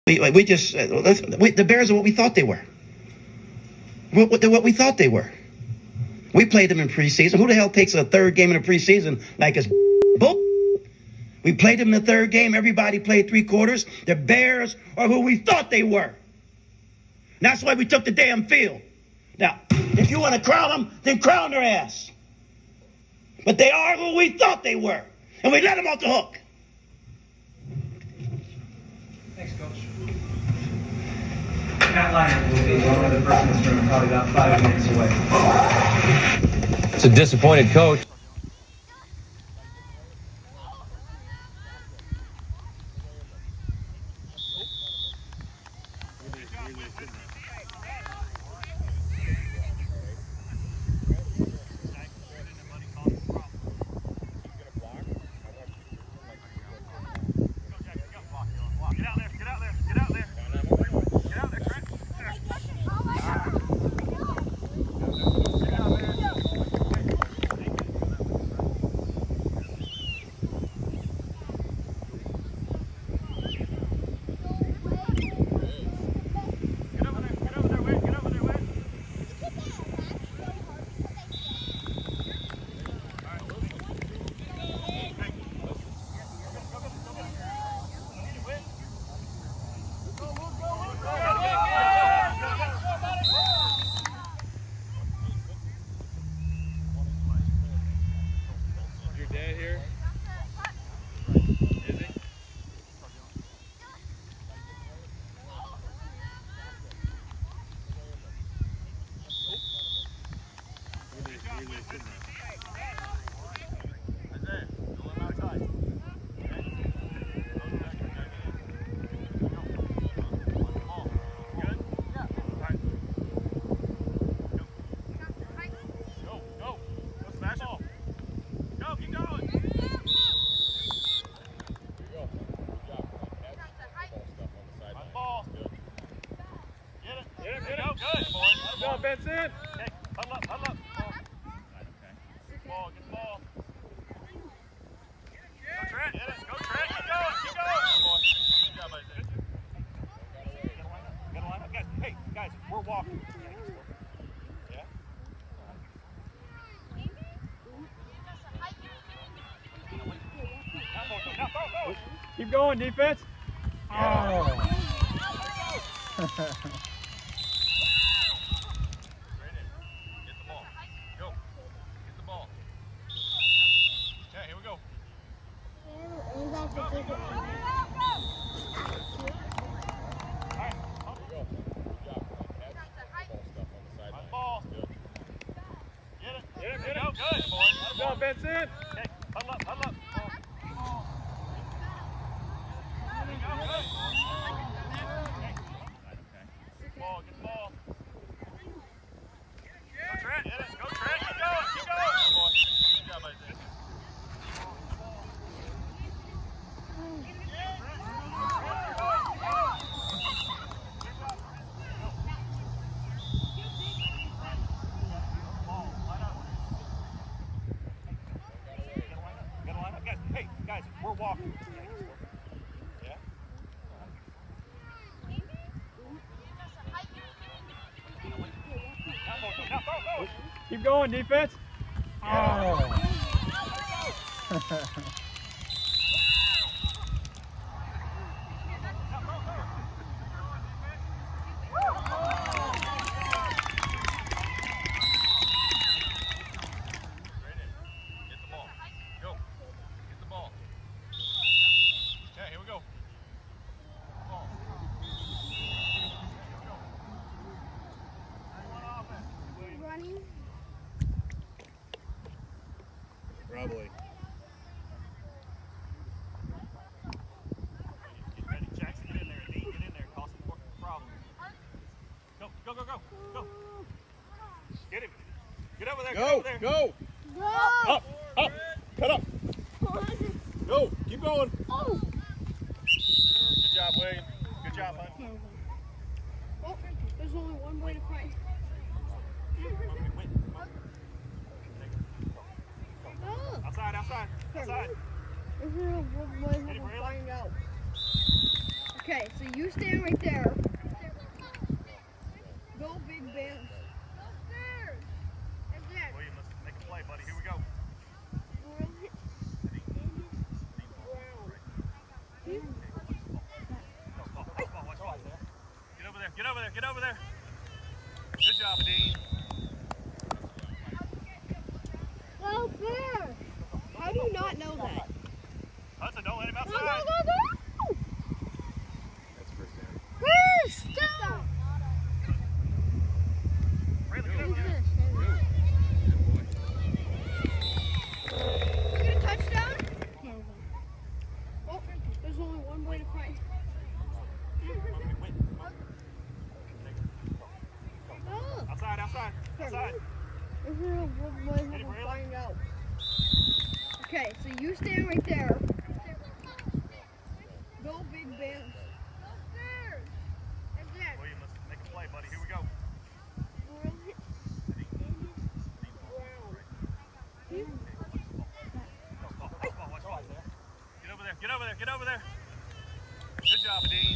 We just the Bears are what we thought they were. What we thought they were. We played them in preseason. Who the hell takes a third game in the preseason like it's bull? We played them in the third game. Everybody played 3 quarters. The Bears are who we thought they were. And that's why we took the damn field. Now, if you want to crown them, then crown their ass. But they are who we thought they were. And we let them off the hook. Thanks, Coach. Matt Lyon will be one of the person in this room, probably about 5 minutes away. It's a disappointed coach. Vincent. Hey, huddle up, huddle up. Get the ball, get the ball. Go Trent, get it. Go Trent, keep going, keep going. Good job, Isaiah. Gotta line up. Guys, hey, guys, we're walking. Yeah? Now, go. Keep going, defense. Oh. Vincent. Hey, huddle up, huddle up. Get the ball, get the ball. Go Trent, get it. Go Trent, keep going, keep going. Good job, Isaiah. Hey, guys, we're walking. Yeah? Now, go. Keep going, defense. Oh. Probably. Get ready, Jackson. Get in there. Dean, get in there. Cause some problems. Go. Get him. Get over there. Go. Up. Cut up. Go. Keep going. Oh. Good job, William. Good job, bud. Oh, there's only one way to fight. Outside. Is there a way to find out? Okay, so you stand right there. Go Big Bears. William, let's make a play, buddy. Here we go. Get over there. Get over there. Get over there. Good job, Dean. Go Bears! How do you not know that? Hudson, don't let him Go, outside. go, go, go! That's first down. Bears, stop! Raylan, get over there. Get a touchdown? Oh, there's only one way to fight. Oh, Outside, outside, outside. this is a good way to find out. Okay, so you stand right there. Go Big Bears. William, let's make a play, buddy. Here we go. Get over there. Get over there. Get over there. Good job, Dean.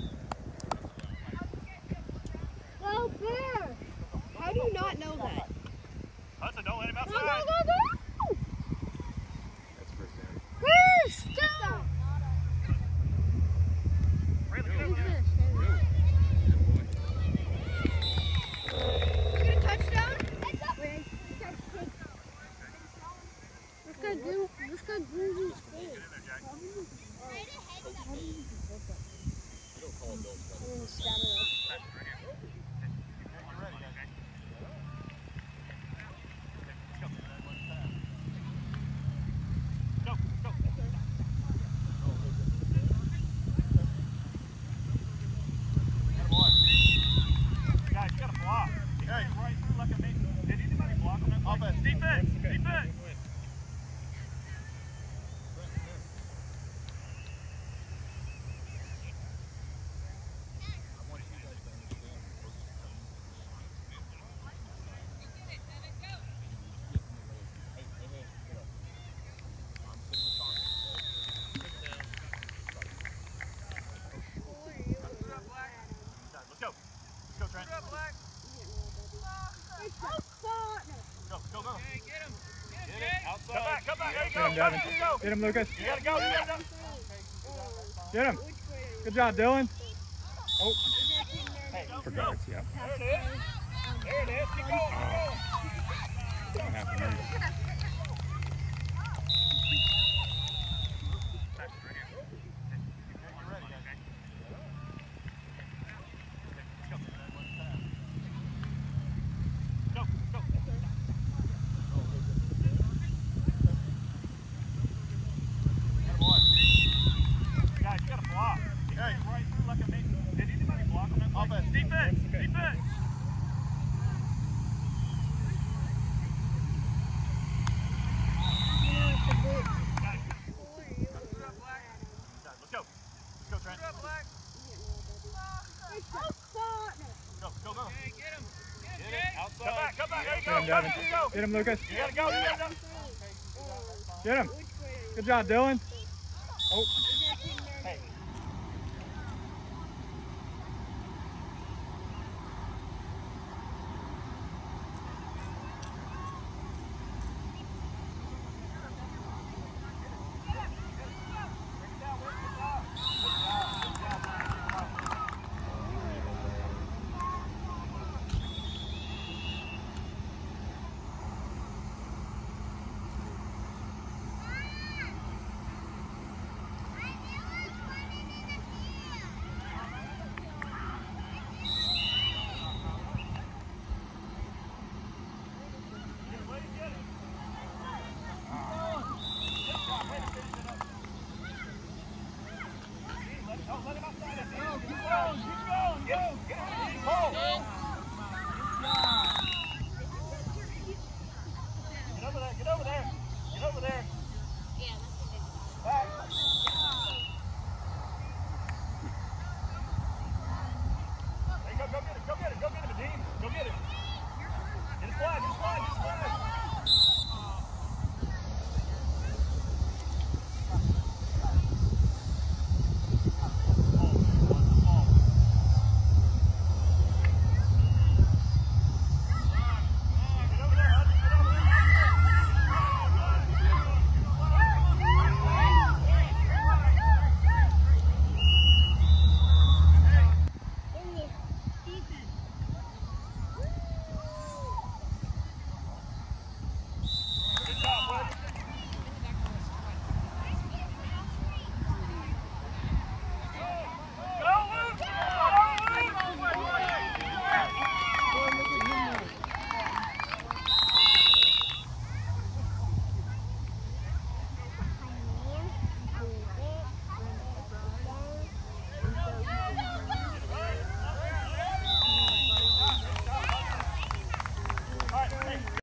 Go Bears! How do you not know that? Hudson, don't let him Go, outside. go, go, go! That's first down. Bears, stop! Raylan, get over there. Get a touchdown? Wait, this guy brings his Get in there, Jack. You're ready, okay? Go, go. Guys, you gotta block. Hey, right through like a big. Did anybody block on that play? Offense. Defense. Defense. Let's go. Let's go, Trent. Go, go, go. Get him. Get him. Outside. Come back. There you Get go. him, Devin. Let's go. Get him, Lucas. You gotta go. You gotta go. Get him. Good job, Dylan. Oh, For guards, yeah. There it is. There it is. Keep going. Keep going. Half a minute. You're ready, okay? Go, go. Guys, you gotta block. Hey, right through like a big. Did anybody block on that play? Offense. Defense. Defense. Let's go. Let's go, Trent. Go, go, go. Get him. Get him. Outside. Come back. Come back. There you get him, go. Devin. Let's go. Get him, Lucas. You gotta go. You gotta go. Get him. Good job, Dylan. Oh,